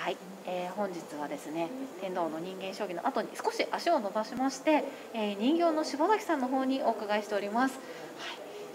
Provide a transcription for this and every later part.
はい、本日はですね、天童の人間将棋の後に少し足を伸ばしまして、人形の柴崎さんの方にお伺いしております。はい、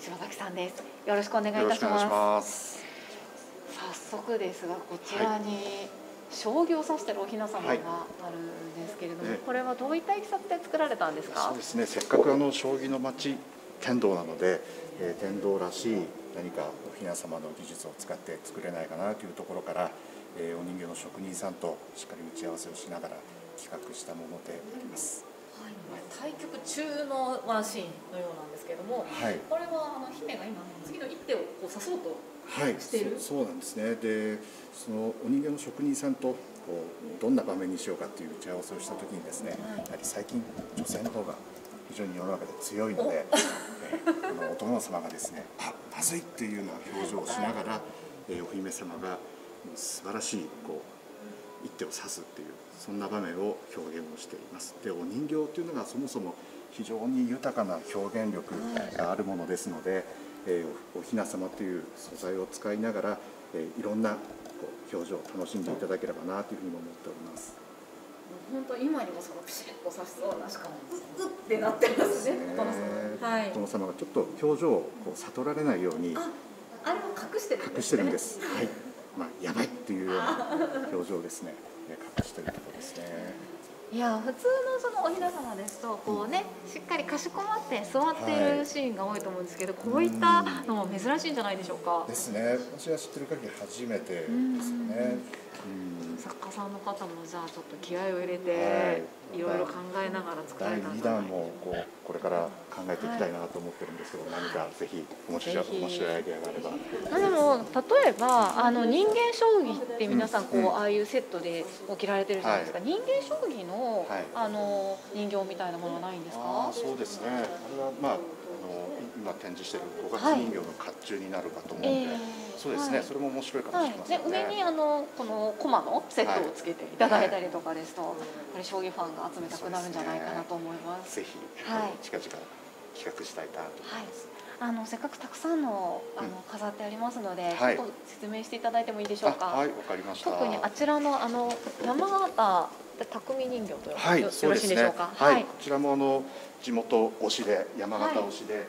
柴崎さんです。よろしくお願いいたします。早速ですが、こちらに将棋を指しているお雛様があるんですけれども、これはどういったいきさつで作られたんですか？ そうですね。せっかく将棋の町天童なので、天童らしい何かお雛様の技術を使って作れないかなというところから、お人形の職人さんとしっかり打ち合わせをしながら企画したものであります。 はい、対局中のワンシーンのようなんですけれども、これは姫が今次の一手をこう指そうとしている、 そうなんですね。で、そのお人形の職人さんとどんな場面にしようかという打ち合わせをした時にですね、やはり最近女性の方が非常に世の中で強いので、お殿様がですね、まずいっていうような表情をしながら、お姫様が素晴らしい一手を指すっていう、そんな場面を表現をしています。で、お人形というのがそもそも非常に豊かな表現力があるものですので、お雛様という素材を使いながら、いろんな表情を楽しんでいただければなというふうに思っております。 本当今にもそのピシッと指しそうな、しかもうってなってますね。 殿様がちょっと表情を悟られないように、 あれを隠してるんですね。 隠してるんです。はい。やばいっていうような表情ですね。隠してるところですね。 いや、普通のそのお雛様ですとこうね、しっかりかしこまって座っているシーンが多いと思うんですけど、こういったのも珍しいんじゃないでしょうか。 ですね。私が知ってる限り初めてですよね。 作家さんの方もじゃあちょっと気合を入れて、いろいろ考えながら作られたんじゃないですか。 第2弾もこれから考えていきたいなと思ってるんですけど、何かぜひ面白いアイデアがあれば。 でも例えば人間将棋って皆さんああいうセットで着られてるじゃないですか。人間将棋の人形みたいなものはないんですか？ そうですね。あれは今展示している五月人形の甲冑になるかと思うので、そうですね。それも面白いかもしれませんね。 上にこの駒のセットをつけていただいたりとかですと、将棋ファンが集めたくなるんじゃないかなと思います。 ぜひ近々企画したいなと思います。 せっかくたくさんの飾ってありますので、ちょっと説明していただいてもいいでしょうか。 はい、わかりました。 特にあちらの山形匠人形とよろしいでしょうか。 はい、こちらも地元推しで、山形推しで、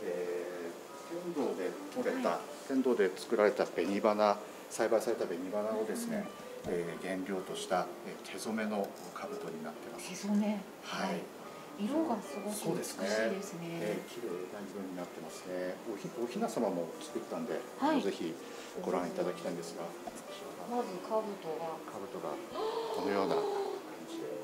天童で作られた紅花、栽培された紅花をですね、原料とした手染めの兜になってます。 手染め。はい。色がすごく美しいですね。 綺麗な色になってますね。お雛様も作ったんで、ぜひご覧いただきたいんですが、 まず兜がこのような感じで。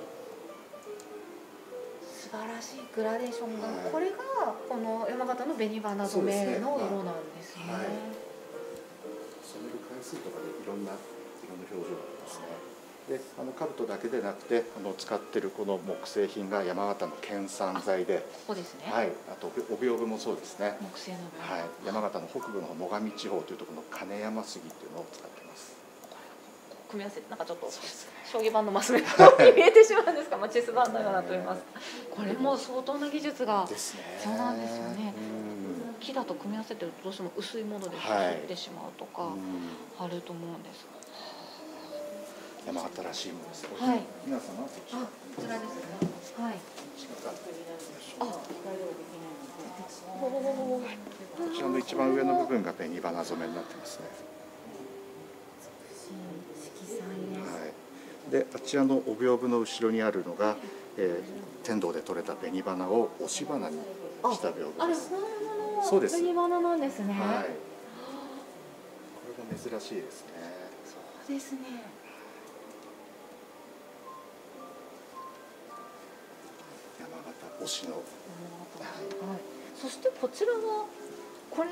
素晴らしいグラデーションが、これがこの山形の紅花染めの色なんですね。 染める回数とかでいろんな色の表情がありますね。で、兜だけでなくて使ってるこの木製品が山形の県産材で、 そうですね。 はい、あと帯屏風もそうですね。 木製のはい、山形の北部の最上地方というところの金山杉っていうのを使ってます。 組み合わせなんかちょっと将棋盤のマス目のように見えてしまうんですが、チェス盤のようなと言います。これも相当な技術が必要なんですよね。木だと組み合わせてるとどうしても薄いもので切ってしまうとかあると思うんですが。 山形らしいものです。 はい。 皆さんはこちらですね。 はい。 こちらの一番上の部分が紅花染めになってますね。で、あちらの帯屏風の後ろにあるのが、天童で採れた紅花を押し花にした屏風です。 そうです。紅花なんですね。 はい。これが珍しいですね。 そうですね。 山形推しの。 そしてこちらはこれ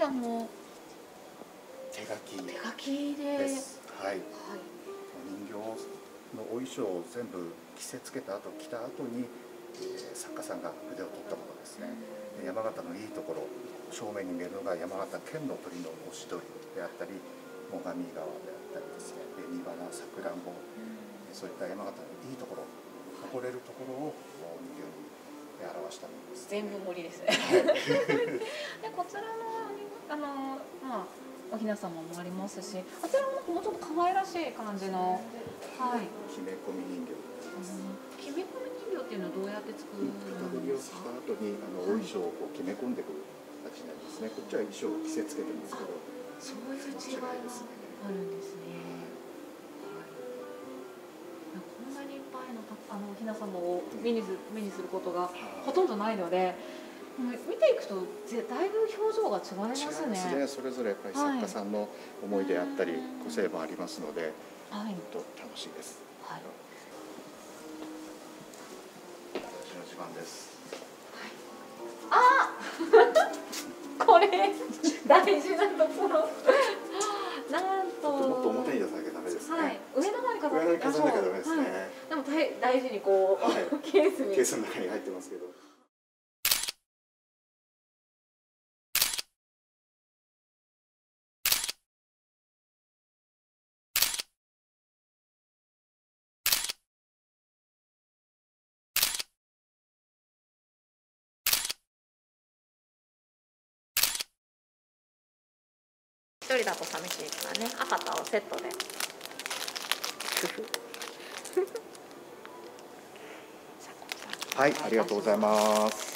手書きです。 はい。人形のお衣装を全部着せつけた後、着た後に作家さんが筆を取ったものですね。山形のいいところ、正面に見えるのが山形県の鳥のおしどりであったり、最上川であったりですね、紅花、さくらんぼ、そういった山形のいいところ、誇れるところを人形に表したものです。 全部盛りですね。でこちらのお雛様もありますし、あちらももうちょっと可愛らしい感じの、はい。 決め込み人形です。 決め込み人形っていうのはどうやって作るん型取りをですか？ した後にお衣装をこう決め込んでくる形になりますね。こっちは衣装を着せ付けてますけど、 そういう違いがあるんですね。こんなにいっぱいのお雛様を目にすることがほとんどないので、見ていくとだいぶ表情が違いますね。 違いますね。それぞれやっぱり作家さんの思いであったり、個性もありますので、 はい、 と楽しいです。 はい。 私の自慢です。 あこれ大事なところ。なんともっと表に出さなきゃダメですね。 はい、上の方に飾らなきゃダメですね。 でも大事にこう、ケースの中に入ってますけど。 一人だと寂しいからね、赤と青セットで。 はい、ありがとうございます。